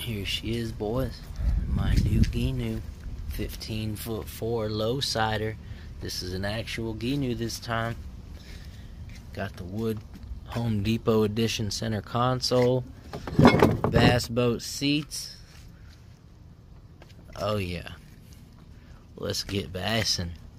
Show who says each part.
Speaker 1: Here she is, boys. My new gheenoe, 15'4" lowsider. This is an actual gheenoe this time. Got the wood Home Depot edition center console, bass boat seats. Oh yeah, let's get bassing.